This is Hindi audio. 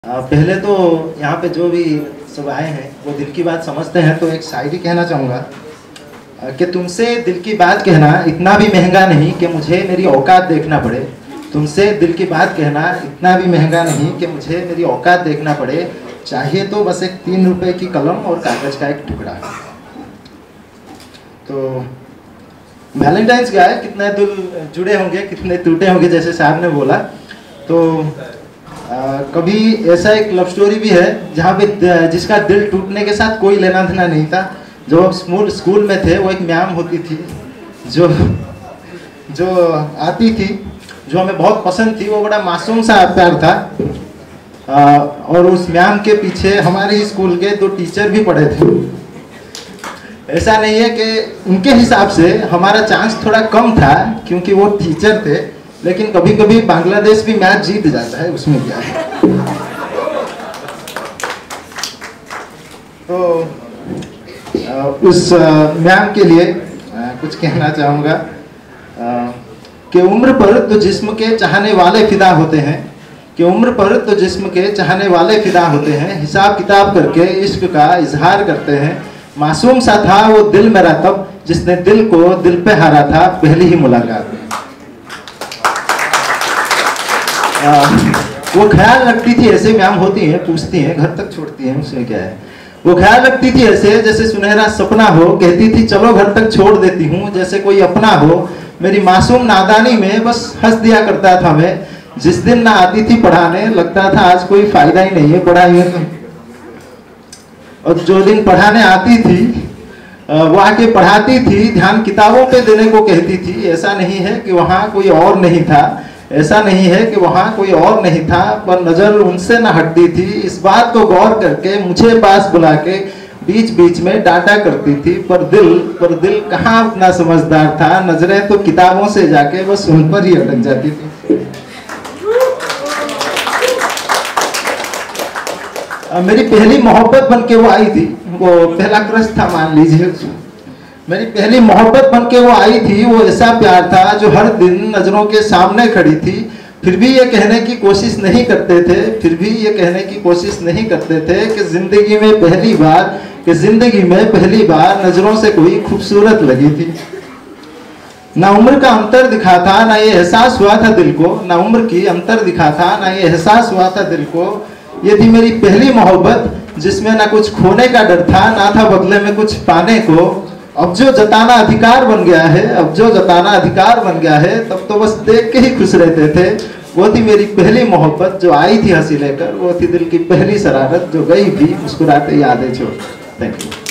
पहले तो यहाँ पे जो भी सब आए हैं वो दिल की बात समझते हैं, तो एक शायरी कहना चाहूँगा कि तुमसे दिल की बात कहना इतना भी महंगा नहीं कि मुझे मेरी औकात देखना पड़े। तुमसे दिल की बात कहना इतना भी महंगा नहीं कि मुझे मेरी औकात देखना पड़े। चाहिए तो बस एक 3 रुपए की कलम और कागज़ का एक टुकड़ा। तो वैलेंटाइंस का है, कितने दिल जुड़े होंगे कितने टूटे होंगे, जैसे साहब ने बोला। तो कभी ऐसा एक लव स्टोरी भी है जहाँ पे जिसका दिल टूटने के साथ कोई लेना देना नहीं था। जो हम स्कूल में थे, वो एक मैम होती थी जो आती थी, जो हमें बहुत पसंद थी। वो बड़ा मासूम सा प्यार था। और उस मैम के पीछे हमारे स्कूल के 2 टीचर भी पढ़े थे। ऐसा नहीं है कि उनके हिसाब से हमारा चांस थोड़ा कम था क्योंकि वो टीचर थे, लेकिन कभी कभी बांग्लादेश भी मैच जीत जाता है, उसमें क्या है। तो उस मैम के लिए कुछ कहना चाहूँगा कि उम्र पर तो जिस्म के चाहने वाले फिदा होते हैं, कि उम्र पर तो जिस्म के चाहने वाले फिदा होते हैं। हिसाब किताब करके इश्क का इजहार करते हैं। मासूम सा था वो दिल मेरा तब, जिसने दिल को दिल पे हारा था पहली ही मुलाकात में। वो ख्याल रखती थी ऐसे, मैम होती हैं, पूछती हैं, घर तक छोड़ती हैं, उसमें क्या है। वो ख्याल रखती थी ऐसे जैसे सुनहरा सपना हो, कहती थी चलो घर तक छोड़ देती हूँ जैसे कोई अपना हो। मेरी मासूम नादानी में बस हंस दिया करता था मैं। जिस दिन ना आती थी पढ़ाने, लगता था आज कोई फायदा ही नहीं है पढ़ाई में। और जो दिन पढ़ाने आती थी वो आके पढ़ाती थी, ध्यान किताबों पे देने को कहती थी। ऐसा नहीं है कि वहाँ कोई और नहीं था, ऐसा नहीं है कि वहाँ कोई और नहीं था, पर नजर उनसे न हटती थी। इस बात को गौर करके मुझे पास बुला के बीच बीच में डांटा करती थी। पर दिल कहाँ उतना समझदार था, नजरें तो किताबों से जाके बस उन पर ही अटक जाती थी। मेरी पहली मोहब्बत बन के वो आई थी, वो पहला क्रश था मान लीजिए। मेरी पहली मोहब्बत बन के वो आई थी। वो ऐसा प्यार था जो हर दिन नजरों के सामने खड़ी थी। फिर भी ये कहने की कोशिश नहीं करते थे, फिर भी ये कहने की कोशिश नहीं करते थे कि जिंदगी में पहली बार नजरों से कोई खूबसूरत लगी थी। ना उम्र का अंतर दिखा था, ना ये एहसास हुआ था दिल को। ना उम्र की अंतर दिखा था, ना ये एहसास हुआ था दिल को। ये थी मेरी पहली मोहब्बत जिसमें ना कुछ खोने का डर था, ना था बदले में कुछ पाने को। अब जो जताना अधिकार बन गया है, तब तो बस देख के ही खुश रहते थे। वो थी मेरी पहली मोहब्बत जो आई थी हंसी लेकर, वो थी दिल की पहली शरारत जो गई भी मुस्कुराते यादें छोड़। Thank you.